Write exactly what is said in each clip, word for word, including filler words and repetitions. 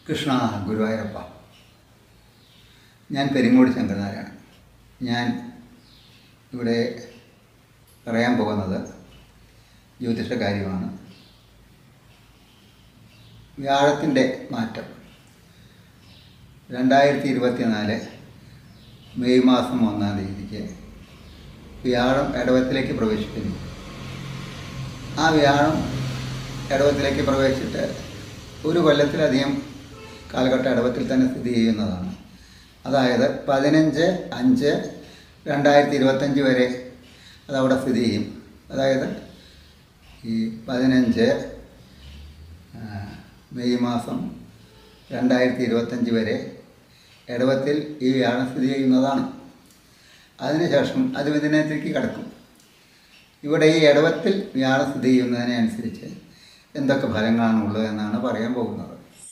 കൃഷ്ണ ഗുരുവായൂരപ്പ. ഞാൻ പെരിങ്ങോട് ശങ്കരനാരായണൻ. ഞാൻ ഇവിടെ പറയാൻ പോകുന്നത് ജ്യോതിഷ കാര്യമാണ്. വ്യാഴത്തിൻ്റെ മാറ്റം രണ്ടായിരത്തി ഇരുപത്തി നാല് മെയ് മാസം ഒന്നാം തീയതിക്ക് വ്യാഴം ഇടവത്തിലേക്ക് പ്രവേശിക്കുന്നു. ആ വ്യാഴം ഇടവത്തിലേക്ക് പ്രവേശിച്ചിട്ട് ഒരു കൊല്ലത്തിലധികം കാലഘട്ടം ഇടവത്തിൽ തന്നെ സ്ഥിതി ചെയ്യുന്നതാണ്. അതായത് പതിനഞ്ച് അഞ്ച് രണ്ടായിരത്തി ഇരുപത്തഞ്ച് വരെ അതവിടെ സ്ഥിതി ചെയ്യും. അതായത് ഈ പതിനഞ്ച് മെയ് മാസം രണ്ടായിരത്തി ഇരുപത്തഞ്ച് വരെ ഇടവത്തിൽ ഈ വ്യാഴം സ്ഥിതി ചെയ്യുന്നതാണ്. അതിനുശേഷം അത് മിഥുനത്തിലേക്ക് കടക്കും. ഇവിടെ ഈ ഇടവത്തിൽ വ്യാഴം സ്ഥിതി ചെയ്യുന്നതിനനുസരിച്ച് എന്തൊക്കെ ഫലങ്ങളാണ് ഉള്ളതെന്നാണ് പറയാൻ പോകുന്നത്.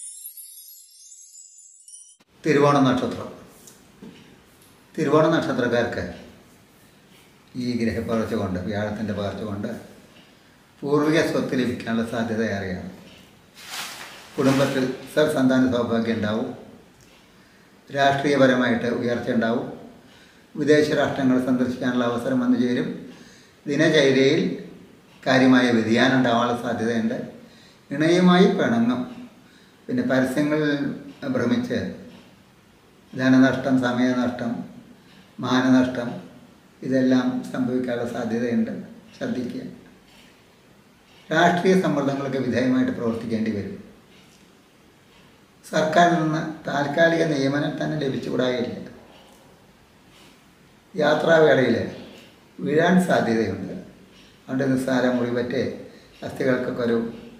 തിരുവോണ നക്ഷത്രം. തിരുവോണ നക്ഷത്രക്കാർക്ക് ഈ ഗ്രഹപ്പകർച്ച കൊണ്ട്, വ്യാഴത്തിൻ്റെ പകർച്ച കൊണ്ട് പൂർവിക സ്വത്ത് ലഭിക്കാനുള്ള സാധ്യത ഏറെയാണ്. കുടുംബത്തിൽ സൽസന്താന സൗഭാഗ്യം ഉണ്ടാവും. രാഷ്ട്രീയപരമായിട്ട് ഉയർച്ച ഉണ്ടാവും. വിദേശ രാഷ്ട്രങ്ങൾ സന്ദർശിക്കാനുള്ള അവസരം വന്നു ചേരും. ദിനചര്യയിൽ കാര്യമായ വ്യതിയാനം ഉണ്ടാവാനുള്ള സാധ്യതയുണ്ട്. ഇണയുമായി പിണങ്ങും. പിന്നെ പരസ്യങ്ങളിൽ ഭ്രമിച്ച് ധനനഷ്ടം, സമയനഷ്ടം, മാനനഷ്ടം ഇതെല്ലാം സംഭവിക്കാനുള്ള സാധ്യതയുണ്ട്. ശ്രദ്ധിക്കുക. രാഷ്ട്രീയ സമ്മർദ്ദങ്ങൾക്ക് വിധേയമായിട്ട് പ്രവർത്തിക്കേണ്ടി വരും. സർക്കാരിൽ നിന്ന് താൽക്കാലിക നിയമനം തന്നെ ലഭിച്ചുകൂടായില്ല. യാത്രാവേളയിൽ വീഴാൻ സാധ്യതയുണ്ട്. അതുകൊണ്ട് നിസ്സാര മുറിവറ്റ് അസ്ഥികൾക്കൊക്കെ ഒരു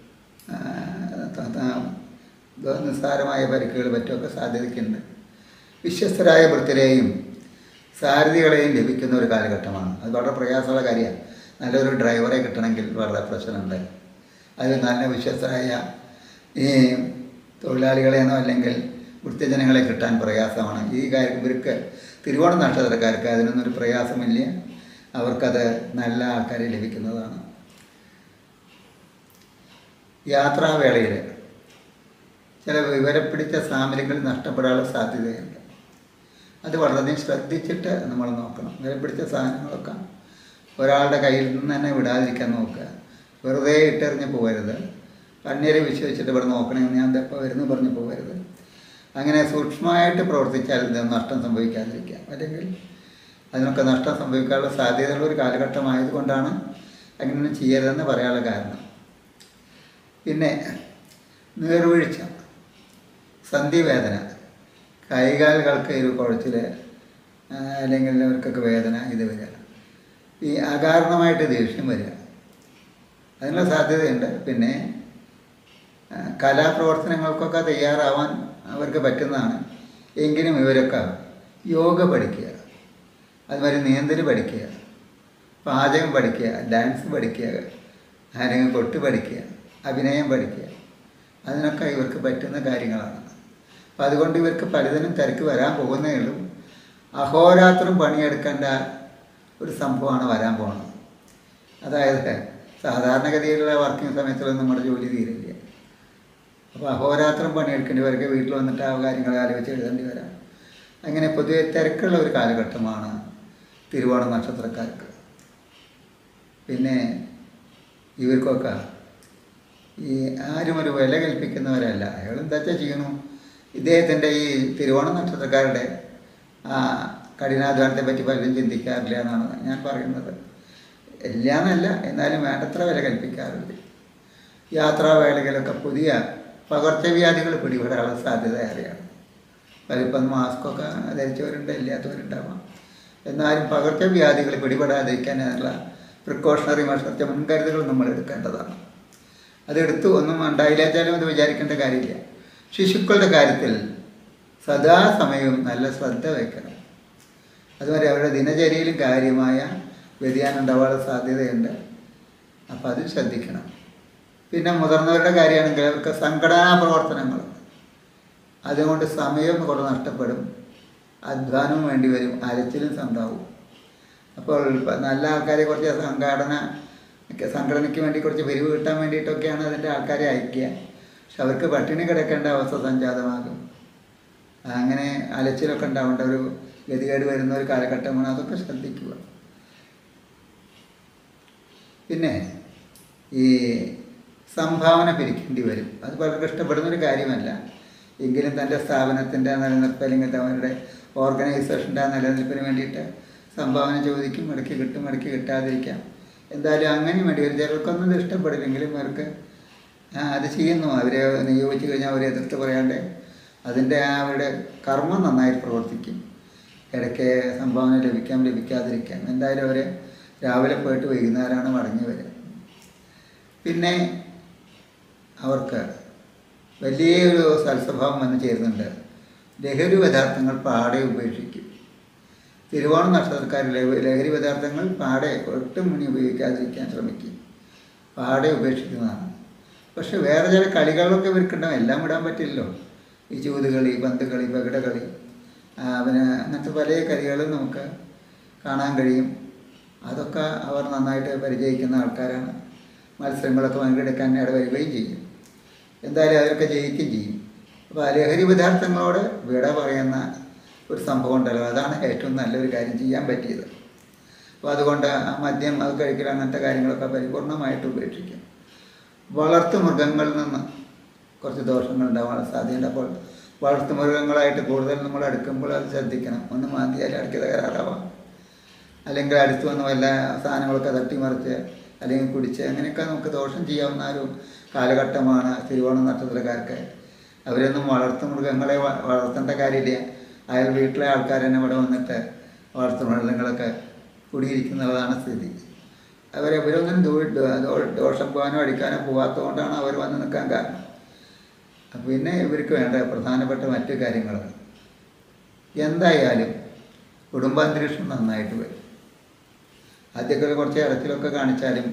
നിസ്സാരമായ പരിക്കുകൾ പറ്റുമൊക്കെ സാധ്യതയ്ക്കുണ്ട്. വിശ്വസ്തരായ വൃത്തിരെയും സാരഥികളെയും ലഭിക്കുന്ന ഒരു കാലഘട്ടമാണ്. അത് വളരെ പ്രയാസമുള്ള കാര്യമാണ്. നല്ലൊരു ഡ്രൈവറെ കിട്ടണമെങ്കിൽ വളരെ പ്രശ്നമുണ്ട്. അത് നല്ല വിശ്വസ്തരായ ഈ തൊഴിലാളികളെന്നോ അല്ലെങ്കിൽ വൃത്യജനങ്ങളെ കിട്ടാൻ പ്രയാസമാണ്. ഈ കാര്യം ഇവർക്ക് തിരുവോണ നക്ഷത്രക്കാർക്ക് അതിനൊന്നൊരു പ്രയാസമില്ല. അവർക്കത് നല്ല ആൾക്കാരെ ലഭിക്കുന്നതാണ്. യാത്രാവേളയിൽ ചില വിവരപ്പിടിച്ച സാമഗ്രികൾ നഷ്ടപ്പെടാനുള്ള സാധ്യതയുണ്ട്. അത് വളരെയധികം ശ്രദ്ധിച്ചിട്ട് നമ്മൾ നോക്കണം. വിവരപ്പിടിച്ച സാധനങ്ങളൊക്കെ ഒരാളുടെ കയ്യിൽ നിന്ന് തന്നെ വിടാതിരിക്കാൻ നോക്കുക. വെറുതെ ഇട്ടെറിഞ്ഞ് പോകരുത്. കണ്ണീരെ വിശ്വസിച്ചിട്ട് ഇവിടെ നോക്കണമെന്ന് ഞാൻ എപ്പോൾ വരുന്നു പറഞ്ഞ് പോകരുത്. അങ്ങനെ സൂക്ഷ്മമായിട്ട് പ്രവർത്തിച്ചാൽ നഷ്ടം സംഭവിക്കാതിരിക്കാം. അല്ലെങ്കിൽ അതിനൊക്കെ നഷ്ടം സംഭവിക്കാനുള്ള സാധ്യതയുള്ള ഒരു കാലഘട്ടമായതുകൊണ്ടാണ് അങ്ങനെ ചെയ്യരുതെന്ന് പറയാനുള്ള കാരണം. പിന്നെ നീർവീഴ്ച, സന്ധിവേദന, കൈകാലുകൾക്ക് ഒരു കുഴച്ചിൽ അല്ലെങ്കിൽ അവർക്കൊക്കെ വേദന ഇത് വരിക. ഈ അകാരണമായിട്ട് ദേഷ്യം വരിക, അതിനുള്ള സാധ്യതയുണ്ട്. പിന്നെ കലാപ്രവർത്തനങ്ങൾക്കൊക്കെ തയ്യാറാവാൻ അവർക്ക് പറ്റുന്നതാണ്. എങ്കിലും ഇവരൊക്കെ യോഗ പഠിക്കുക, അതുമാതിരി നീന്തൽ പഠിക്കുക, പാചകം പഠിക്കുക, ഡാൻസ് പഠിക്കുക, ആരെങ്കിലും കൊട്ട് പഠിക്കുക, അഭിനയം പഠിക്കുക, അതിനൊക്കെ ഇവർക്ക് പറ്റുന്ന കാര്യങ്ങളാണ്. അപ്പം അതുകൊണ്ട് ഇവർക്ക് പലതിനും തിരക്ക് വരാൻ പോകുന്നേ ഉള്ളൂ. അഹോരാത്രം പണിയെടുക്കേണ്ട ഒരു സംഭവമാണ് വരാൻ പോകുന്നത്. അതായത് സാധാരണഗതിയിലുള്ള വർക്കിംഗ് സമയത്തുള്ള നമ്മുടെ ജോലി തീരില്ല. അപ്പോൾ അഹോരാത്രം പണിയെടുക്കേണ്ടവർക്ക് വീട്ടിൽ വന്നിട്ട് ആ കാര്യങ്ങൾ ആലോചിച്ച് എഴുതേണ്ടി വരാം. അങ്ങനെ പൊതുവെ തിരക്കുള്ള ഒരു കാലഘട്ടമാണ് തിരുവോണ നക്ഷത്രക്കാർക്ക്. പിന്നെ ഇവർക്കൊക്കെ ഈ ആരും ഒരു വില കൽപ്പിക്കുന്നവരല്ല. അയാൾ എന്താ ചെയ്യണു. ഇദ്ദേഹത്തിൻ്റെ ഈ തിരുവോണ നക്ഷത്രക്കാരുടെ ആ കഠിനാധ്വാനത്തെ പറ്റി പലരും ചിന്തിക്കാറില്ല എന്നാണ് ഞാൻ പറയുന്നത്. എല്ലാന്നല്ല, എന്നാലും വേണ്ടത്ര വില കൽപ്പിക്കാറുണ്ട്. യാത്രാവേളകളിലൊക്കെ പുതിയ പകർച്ചവ്യാധികൾ പിടിപെടാനുള്ള സാധ്യത ഏറെയാണ്. പലപ്പം മാസ്കൊക്കെ ധരിച്ചവരുണ്ട്, ഇല്ലാത്തവരുണ്ടാവാം. എന്നാലും പകർച്ചവ്യാധികൾ പിടിപെടാതിരിക്കാനുള്ള പ്രിക്കോഷണറി മെഷർച്ച മുൻകരുതലുകൾ നമ്മൾ എടുക്കേണ്ടതാണ്. അതെടുത്തു ഒന്നും ഉണ്ടായില്ലാച്ചാലും അത് വിചാരിക്കേണ്ട കാര്യമില്ല. ശിശുക്കളുടെ കാര്യത്തിൽ സദാസമയവും നല്ല ശ്രദ്ധ വയ്ക്കണം. അതുവരെ അവരുടെ ദിനചര്യയിലും കാര്യമായ വ്യതിയാനം ഉണ്ടാവാനുള്ള സാധ്യതയുണ്ട്. അപ്പോൾ അത് ശ്രദ്ധിക്കണം. പിന്നെ മുതിർന്നവരുടെ കാര്യമാണെങ്കിൽ അവർക്ക് സംഘടനാ പ്രവർത്തനങ്ങൾ, അതുകൊണ്ട് സമയം കുറേ നഷ്ടപ്പെടും, അധ്വാനവും വേണ്ടി വരും, അലച്ചിലും ഉണ്ടാവും. അപ്പോൾ നല്ല ആൾക്കാരെ കുറച്ച് സംഘടന സംഘടനയ്ക്ക് വേണ്ടി കുറച്ച് പിരിവ് കിട്ടാൻ വേണ്ടിയിട്ടൊക്കെയാണ് അതിൻ്റെ ആൾക്കാരെ അയക്കുക. പക്ഷെ അവർക്ക് പട്ടിണി കിടക്കേണ്ട അവസ്ഥ സംജാതമാകും. അങ്ങനെ അലച്ചിലൊക്കെ ഉണ്ടാവേണ്ട ഒരു ഗതികേട് വരുന്ന ഒരു കാലഘട്ടമാണ്. അതൊക്കെ ശ്രദ്ധിക്കുക. പിന്നെ ഈ സംഭാവന പിരിക്കേണ്ടി വരും. അത് പലർക്കും ഇഷ്ടപ്പെടുന്നൊരു കാര്യമല്ല. എങ്കിലും തൻ്റെ സ്ഥാപനത്തിൻ്റെ നിലനിൽപ്പ് അല്ലെങ്കിൽ അവരുടെ ഓർഗനൈസേഷൻ്റെ നിലനിൽപ്പിന് വേണ്ടിയിട്ട് സംഭാവന ചോദിക്കും. ഇടയ്ക്ക് കിട്ടും, ഇടയ്ക്ക് കിട്ടാതിരിക്കാം. എന്തായാലും അങ്ങനെ വേണ്ടി വരും. ചിലർക്കൊന്നും ഇത് ഇഷ്ടപ്പെടില്ലെങ്കിലും അവർക്ക് അത് ചെയ്യുന്നു. അവരെ നിയോഗിച്ച് കഴിഞ്ഞാൽ അവരെ എതിർത്ത് പറയാണ്ട് അതിൻ്റെ ആ അവരുടെ കർമ്മം നന്നായി പ്രവർത്തിക്കും. ഇടയ്ക്ക് സംഭാവന ലഭിക്കാം, ലഭിക്കാതിരിക്കാം. എന്തായാലും അവർ രാവിലെ പോയിട്ട് വൈകുന്നേരമാണ് മടങ്ങി വരിക. പിന്നെ അവർക്ക് വലിയൊരു സൽസ്വഭാവം വന്ന് ചേരുന്നുണ്ട്. ലഹരി പദാർത്ഥങ്ങൾ പാടെ ഉപേക്ഷിക്കും. തിരുവോണ നക്ഷത്രക്കാർ ലഹരി പദാർത്ഥങ്ങൾ പാടെ ഒട്ടും മണി ഉപയോഗിക്കാതിരിക്കാൻ ശ്രമിക്കും. പാടെ ഉപേക്ഷിക്കുന്നതാണ്. പക്ഷെ വേറെ ചില കളികളൊക്കെ ഇവർക്കുണ്ടാവും. എല്ലാം വിടാൻ പറ്റില്ലല്ലോ. ഈ ചൂതുകളി, പന്ത് കളി, പകിട കളി, പിന്നെ അങ്ങനത്തെ പല കളികളും നമുക്ക് കാണാൻ കഴിയും. അതൊക്കെ അവർ നന്നായിട്ട് പരിചയിക്കുന്ന ആൾക്കാരാണ്. മത്സരങ്ങളൊക്കെ പങ്കെടുക്കാൻ ഇടവരികയും ചെയ്യും. എന്തായാലും അവരൊക്കെ ജയിക്കുകയും ചെയ്യും. അപ്പോൾ ലഹരി പദാർത്ഥങ്ങളോട് വിട പറയുന്ന ഒരു സംഭവം ഉണ്ടല്ലോ, അതാണ് ഏറ്റവും നല്ലൊരു കാര്യം ചെയ്യാൻ പറ്റിയത്. അപ്പോൾ അതുകൊണ്ട് ആ മദ്യം അത് കഴിക്കൽ അങ്ങനത്തെ കാര്യങ്ങളൊക്കെ പരിപൂർണമായിട്ട് ഉപേക്ഷിക്കും. വളർത്തു മൃഗങ്ങളിൽ നിന്ന് കുറച്ച് ദോഷങ്ങൾ ഉണ്ടാവാനുള്ള സാധ്യതയുണ്ട്. അപ്പോൾ വളർത്തു മൃഗങ്ങളായിട്ട് കൂടുതൽ നമ്മൾ അടുക്കുമ്പോൾ അത് ശ്രദ്ധിക്കണം. ഒന്ന് മാന്തിയാൽ ഇടയ്ക്ക് തകരാറാവാം, അല്ലെങ്കിൽ അടുത്ത് വന്ന് വല്ല സാധനങ്ങളൊക്കെ തട്ടിമറിച്ച് അല്ലെങ്കിൽ കുടിച്ച് അങ്ങനെയൊക്കെ നമുക്ക് ദോഷം ചെയ്യാവുന്ന ഒരു കാലഘട്ടമാണ് തിരുവോണ നക്ഷത്രക്കാർക്ക്. അവരൊന്നും വളർത്തു മൃഗങ്ങളെ വളർത്തേണ്ട കാര്യമില്ല. അയാൾ വീട്ടിലെ ആൾക്കാർ തന്നെ ഇവിടെ വന്നിട്ട് വളർത്തു മൃഗങ്ങളൊക്കെ കുടിയിരിക്കുന്നതാണ് സ്ഥിതി. അവരവരൊന്നും ദോഷം പോകാനോ അടിക്കാനോ പോകാത്തത് കൊണ്ടാണ് അവർ വന്ന് നിൽക്കാൻ കാരണം. പിന്നെ ഇവർക്ക് വേണ്ട പ്രധാനപ്പെട്ട മറ്റു കാര്യങ്ങൾ എന്തായാലും കുടുംബാന്തരീക്ഷം നന്നായിട്ട് വരും. ആദ്യമൊക്കെ കുറച്ച് ഇടത്തിലൊക്കെ കാണിച്ചാലും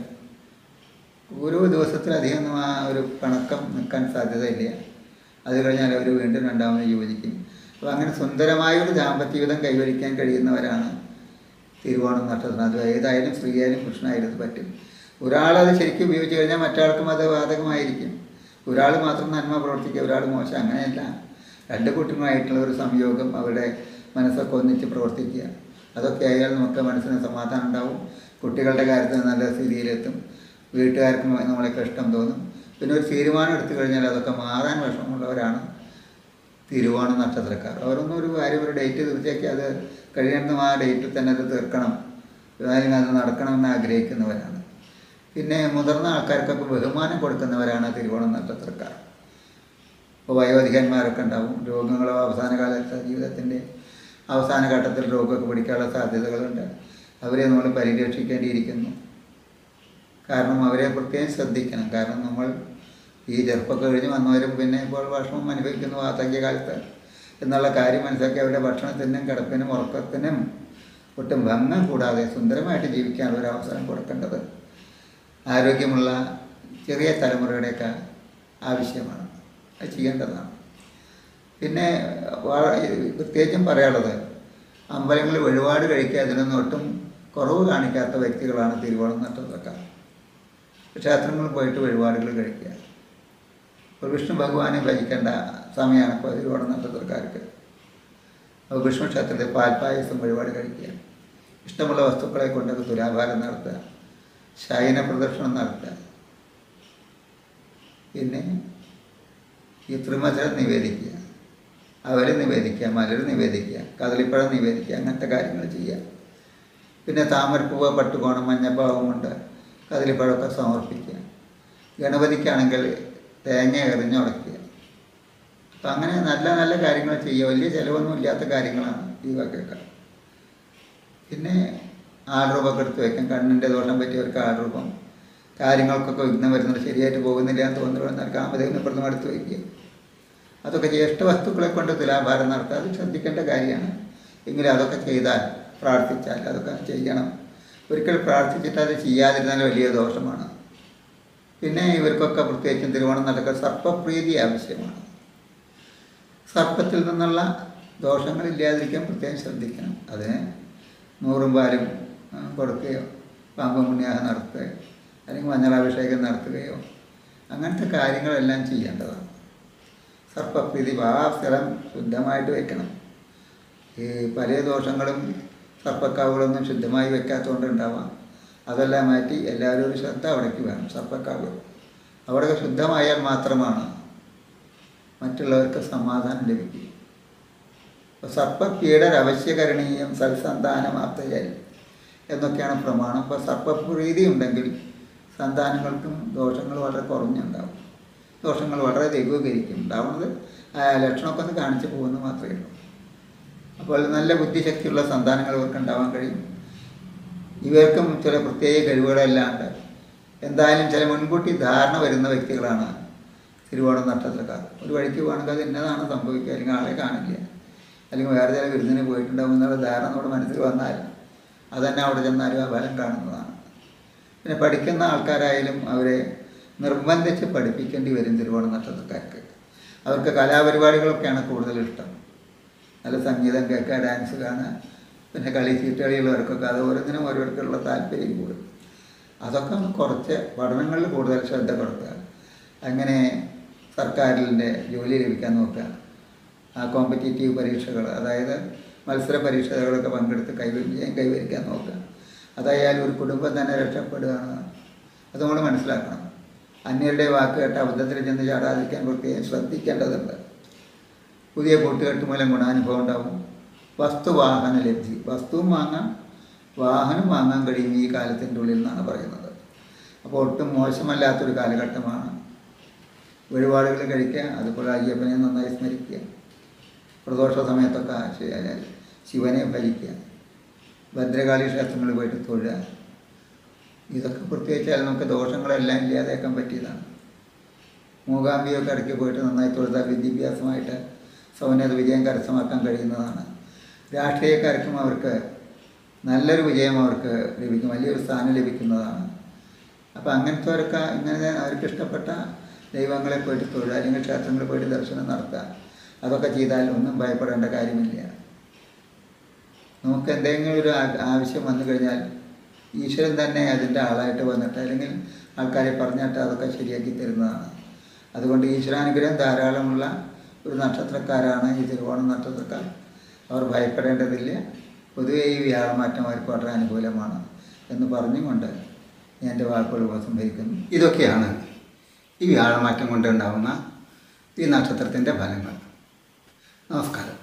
ഓരോ ദിവസത്തിലധികം ആ ഒരു പിണക്കം നിൽക്കാൻ സാധ്യതയില്ല. അത് കഴിഞ്ഞാൽ അവർ വീണ്ടും രണ്ടാമത് യോജിക്കും. അപ്പോൾ അങ്ങനെ സുന്ദരമായൊരു ദാമ്പത്യ ജീവിതം കൈവരിക്കാൻ കഴിയുന്നവരാണ് തിരുവോണം നക്ഷത്രം. അത് ഏതായാലും സ്ത്രീയായാലും പുരുഷനായാലും പറ്റും. ഒരാളത് ശരിക്കും ഉപയോഗിച്ച് കഴിഞ്ഞാൽ മറ്റാൾക്കും അത് ബാധകമായിരിക്കും. ഒരാൾ മാത്രം നന്മ പ്രവർത്തിക്കുക, ഒരാൾ മോശം, അങ്ങനെയല്ല. രണ്ട് കൂട്ടരുമായിട്ടുള്ള ഒരു സംയോഗം, അവരുടെ മനസ്സൊക്കെ ഒന്നിച്ച് പ്രവർത്തിക്കുക, അതൊക്കെ ആയാൽ നമുക്ക് മനസ്സിന് സമാധാനം ഉണ്ടാവും. കുട്ടികളുടെ കാര്യത്തിൽ നല്ല സ്ഥിതിയിലെത്തും. വീട്ടുകാർക്കും നമ്മളൊക്കെ ഇഷ്ടം തോന്നും. പിന്നെ ഒരു തീരുമാനം എടുത്തു കഴിഞ്ഞാൽ അതൊക്കെ മാറാൻ വിഷമമുള്ളവരാണ് തിരുവോണ നക്ഷത്രക്കാർ. അവരൊന്നും ഒരു കാര്യം ഒരു ഡേറ്റ് തീർച്ചയാക്കി അത് കഴിയുന്നതും ആ ഡേറ്റിൽ തന്നെ അത് തീർക്കണം, ഏതായാലും അത് നടക്കണമെന്ന് ആഗ്രഹിക്കുന്നവരാണ്. പിന്നെ മുതിർന്ന ആൾക്കാർക്കൊക്കെ ബഹുമാനം കൊടുക്കുന്നവരാണ് തിരുവോണ നക്ഷത്രക്കാർ. ഇപ്പോൾ വയോധികന്മാരൊക്കെ ഉണ്ടാവും. രോഗങ്ങളോ അവസാന കാലത്തെ ജീവിതത്തിൻ്റെ അവസാന ഘട്ടത്തിൽ രോഗമൊക്കെ പിടിക്കാനുള്ള സാധ്യതകളുണ്ട്. അവരെ നമ്മൾ പരിരക്ഷിക്കേണ്ടിയിരിക്കുന്നു. കാരണം അവരെ പ്രത്യേകം ശ്രദ്ധിക്കണം. കാരണം നമ്മൾ ഈ ചെറുപ്പമൊക്കെ കഴിഞ്ഞ് വന്നവരും പിന്നെ ഇപ്പോൾ ഭക്ഷണം അനുഭവിക്കുന്നു വാർദ്ധക്യകാലത്ത് എന്നുള്ള കാര്യം മനസ്സിലാക്കി അവരുടെ ഭക്ഷണത്തിനും കിടപ്പിനും ഉറക്കത്തിനും ഒട്ടും ഭംഗം കൂടാതെ സുന്ദരമായിട്ട് ജീവിക്കാനുള്ള ഒരു അവസരം കൊടുക്കേണ്ടത് ആരോഗ്യമുള്ള ചെറിയ തലമുറയുടെയൊക്കെ ആവശ്യമാണ്. അത് ചെയ്യേണ്ടതാണ്. പിന്നെ പ്രത്യേകിച്ചും പറയാനുള്ളത്, അമ്പലങ്ങളിൽ വഴിപാട് കഴിക്കുക അതിനൊന്നും ഒട്ടും കുറവ് കാണിക്കാത്ത വ്യക്തികളാണ് തിരുവോണം നക്ഷത്രക്കാർ. ക്ഷേത്രങ്ങളിൽ പോയിട്ട് വഴിപാടുകൾ കഴിക്കുക. ഇപ്പോൾ വിഷ്ണു ഭഗവാനെ ഭജിക്കേണ്ട സമയമാണ് ഇപ്പോൾ തിരുവോണം നക്ഷത്രക്കാർക്ക്. അപ്പോൾ വിഷ്ണു ക്ഷേത്രത്തിൽ പാൽപ്പായസം വഴിപാട് കഴിക്കുക, ഇഷ്ടമുള്ള വസ്തുക്കളെ കൊണ്ടൊക്കെ തുലാഭാരം നടത്തുക, ശയന പ്രദർശനം നടത്തുക, പിന്നെ ഈ ത്രിമധുരം നിവേദിക്കുക, അവര് നിവേദിക്കുക, മലർ നിവേദിക്കുക, കദളിപ്പഴം നിവേദിക്കുക, അങ്ങനത്തെ കാര്യങ്ങൾ ചെയ്യുക. പിന്നെ താമരപ്പൂവ്, പട്ടുകോണം, മഞ്ഞപ്പാവം കൊണ്ട് കദളിപ്പഴമൊക്കെ സമർപ്പിക്കുക. ഗണപതിക്കാണെങ്കിൽ തേങ്ങ എറിഞ്ഞുടയ്ക്കുക. അപ്പം അങ്ങനെ നല്ല നല്ല കാര്യങ്ങൾ ചെയ്യുക. വലിയ ചിലവൊന്നും ഇല്ലാത്ത കാര്യങ്ങളാണ് ഈ വകയൊക്കെ. പിന്നെ ആൾരൂപമൊക്കെ എടുത്ത് വയ്ക്കും. കണ്ണിൻ്റെ ദോഷം പറ്റിയവർക്ക് ആൾരൂപം, കാര്യങ്ങൾക്കൊക്കെ വിഘ്നം വരുന്നത് ശരിയായിട്ട് പോകുന്നില്ല എന്ന് തോന്നുന്നവർ കാമദേവന് പ്രഥമം എടുത്ത് വയ്ക്കുക. അതൊക്കെ ജ്യേഷ്ഠ വസ്തുക്കളെ കൊണ്ട് തുലാഭാരം നടത്തുക. അത് ശ്രദ്ധിക്കേണ്ട കാര്യമാണ്. എങ്കിലും അതൊക്കെ ചെയ്താൽ, പ്രാർത്ഥിച്ചാൽ അതൊക്കെ ചെയ്യണം. ഒരിക്കൽ പ്രാർത്ഥിച്ചിട്ട് അത് ചെയ്യാതിരുന്നാൽ വലിയ ദോഷമാണ്. പിന്നെ ഇവർക്കൊക്കെ പ്രത്യേകിച്ചും തിരുവോണം നടക്കുക സർപ്പപ്രീതി ആവശ്യമാണ്. സർപ്പത്തിൽ നിന്നുള്ള ദോഷങ്ങളില്ലാതിരിക്കാൻ പ്രത്യേകം ശ്രദ്ധിക്കണം. അതിന് നൂറും പാലും കൊടുക്കുകയോ പാമ്പ് പുണ്യാഹം നടത്തുകയോ അല്ലെങ്കിൽ മഞ്ഞളാഭിഷേകം നടത്തുകയോ അങ്ങനത്തെ കാര്യങ്ങളെല്ലാം ചെയ്യേണ്ടതാണ്. സർപ്പപ്രീതി ആ സ്ഥലം ശുദ്ധമായിട്ട് വെക്കണം. ഈ പല ദോഷങ്ങളും സർപ്പക്കാവുകളൊന്നും ശുദ്ധമായി വെക്കാത്തതുകൊണ്ട് ഉണ്ടാവാം. അതെല്ലാം മാറ്റി എല്ലാവരും ഒരു ശ്രദ്ധ അവിടേക്ക് വേണം. സർപ്പക്കാവുകൾ അവിടെ ശുദ്ധമായാൽ മാത്രമാണ് മറ്റുള്ളവർക്ക് സമാധാനം ലഭിക്കുക. അപ്പോൾ സർപ്പപീഡരവശ്യകരണീയം സൽസന്താനമാപ്തയാൽ എന്നൊക്കെയാണ് പ്രമാണം. അപ്പോൾ സർപ്പപ്രീതി ഉണ്ടെങ്കിൽ സന്താനങ്ങൾക്കും ദോഷങ്ങൾ വളരെ കുറഞ്ഞുണ്ടാവും, ദോഷങ്ങൾ വളരെ ലഘൂകരിക്കും. ഉണ്ടാവുന്നത് ആ ലക്ഷണമൊക്കെ ഒന്ന് കാണിച്ചു പോകുന്നു മാത്രമേ ഉള്ളൂ. അപ്പോൾ നല്ല ബുദ്ധിശക്തിയുള്ള സന്താനങ്ങൾ ഇവർക്ക് ഉണ്ടാവാൻ കഴിയും. ഇവർക്കും ചില പ്രത്യേക കഴിവുകളെല്ലാം ഉണ്ട്. എന്തായാലും ചില മുൻകൂട്ടി ധാരണ വരുന്ന വ്യക്തികളാണ് തിരുവോണം നക്ഷത്രക്കാർ. ഒരു വഴിക്ക് പോകണമെങ്കിൽ അത് എന്നതാണ് സംഭവിക്കുക, അല്ലെങ്കിൽ ആളെ കാണില്ല, അല്ലെങ്കിൽ വേറെ ചില വിരുന്നിന് പോയിട്ടുണ്ടാവും എന്നുള്ള ധാരണ നമ്മുടെ മനസ്സിൽ വന്നാൽ അതന്നെ അവിടെ ചെന്നാലും ആ ഫലം കാണുന്നതാണ്. പിന്നെ പഠിക്കുന്ന ആൾക്കാരായാലും അവരെ നിർബന്ധിച്ച് പഠിപ്പിക്കേണ്ടി വരും തിരുവോണ നക്ഷത്രക്കാർക്ക്. അവർക്ക് കലാപരിപാടികളൊക്കെയാണ് കൂടുതൽ ഇഷ്ടം. നല്ല സംഗീതം കേൾക്കുക, ഡാൻസ് കാണുക, പിന്നെ കളി ചീട്ടുകളിയുള്ളവർക്കൊക്കെ അത് ഓരോന്നിനും ഓരോരുത്തർക്കുള്ള താല്പര്യം കൂടും. അതൊക്കെ ഒന്ന് കുറച്ച് പഠനങ്ങളിൽ കൂടുതൽ ശ്രദ്ധ കൊടുക്കുക. അങ്ങനെ സർക്കാരിൻ്റെ ജോലി ലഭിക്കാൻ നോക്കുക. ആ കോമ്പറ്റീറ്റീവ് പരീക്ഷകൾ, അതായത് മത്സര പരീക്ഷകളൊക്കെ പങ്കെടുത്ത് കൈവരി വിജയം കൈവരിക്കാൻ നോക്കുക. അതായാലും ഒരു കുടുംബം തന്നെ രക്ഷപ്പെടുകയാണ്. അതും കൂടെ മനസ്സിലാക്കണം. അന്യരുടെ വാക്ക് കേട്ട് അബദ്ധത്തിൽ ചെന്ന് ചാടാതിരിക്കാൻ പ്രത്യേകം ശ്രദ്ധിക്കേണ്ടതുണ്ട്. പുതിയ കൂട്ടുകെട്ട് മൂലം ഗുണാനുഭവം ഉണ്ടാവും. വസ്തുവാഹന ലബ്ധി, വസ്തുവും വാങ്ങാം വാഹനം വാങ്ങാൻ കഴിയും ഈ കാലത്തിൻ്റെ ഉള്ളിൽ എന്നാണ് പറയുന്നത്. അപ്പോൾ ഒട്ടും മോശമല്ലാത്തൊരു കാലഘട്ടമാണ്. വഴിപാടുകൾ കഴിക്കുക, അതുപോലെ അയ്യപ്പനെ നന്നായി സ്മരിക്കുക, പ്രദോഷ സമയത്തൊക്കെ ചെയ്യാൻ ശിവനെ ഭജിക്കുക, ഭദ്രകാളി ക്ഷേത്രങ്ങളിൽ പോയിട്ട് തൊഴുക. ഇതൊക്കെ പ്രത്യേകിച്ചാൽ നമുക്ക് ദോഷങ്ങളെല്ലാം ഇല്ലാതാക്കാൻ പറ്റിയതാണ്. മൂകാംബിയൊക്കെ ഇടയ്ക്ക് പോയിട്ട് നന്നായി തൊഴുതാൽ വിദ്യാഭ്യാസമായിട്ട് സൗന്ദര്യ വിജയം കരസ്ഥമാക്കാൻ കഴിയുന്നതാണ്. രാഷ്ട്രീയക്കാർക്കും അവർക്ക് നല്ലൊരു വിജയം അവർക്ക് ലഭിക്കും, വലിയൊരു സ്ഥാനം ലഭിക്കുന്നതാണ്. അപ്പോൾ അങ്ങനത്തെവരൊക്കെ ഇങ്ങനെ അവർക്ക് ഇഷ്ടപ്പെട്ട ദൈവങ്ങളെ പോയിട്ട് തൊഴുക, അല്ലെങ്കിൽ ക്ഷേത്രങ്ങളിൽ പോയിട്ട് ദർശനം നടത്തുക. അതൊക്കെ ചെയ്താൽ ഒന്നും ഭയപ്പെടേണ്ട കാര്യമില്ല. നമുക്ക് എന്തെങ്കിലും ഒരു ആവശ്യം വന്നു കഴിഞ്ഞാൽ ഈശ്വരൻ തന്നെ അതിൻ്റെ ആളായിട്ട് വന്നിട്ട് അല്ലെങ്കിൽ ആൾക്കാരെ പറഞ്ഞിട്ട് അതൊക്കെ ശരിയാക്കി തരുന്നതാണ്. അതുകൊണ്ട് ഈശ്വരാനുഗ്രഹം ധാരാളമുള്ള ഒരു നക്ഷത്രക്കാരാണ് ഈ തിരുവോണം നക്ഷത്രക്കാർ. അവർ ഭയപ്പെടേണ്ടതില്ല. പൊതുവെ ഈ വ്യാഴമാറ്റം അവർക്ക് വളരെ അനുകൂലമാണ് എന്ന് പറഞ്ഞുകൊണ്ട് ഞാൻ എൻ്റെ വാക്കുകൾ ഉപസംഹരിക്കുന്നു. ഇതൊക്കെയാണ് ഈ വ്യാഴമാറ്റം കൊണ്ടുണ്ടാകുന്ന ഈ നക്ഷത്രത്തിൻ്റെ ഫലങ്ങൾ. നമസ്കാരം.